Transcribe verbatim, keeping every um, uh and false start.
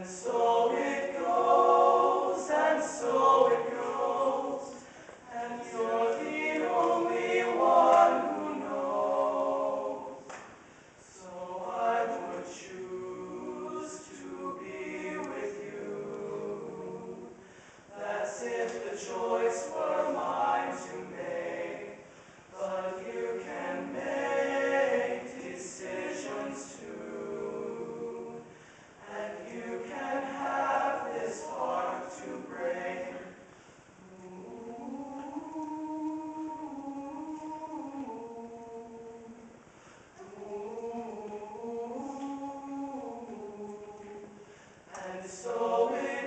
So it goes, and so it goes, and you're the only one who knows. So I would choose to be with you. That's if the choice were mine to make, but you can make decisions too. And you can have this heart to break. And so it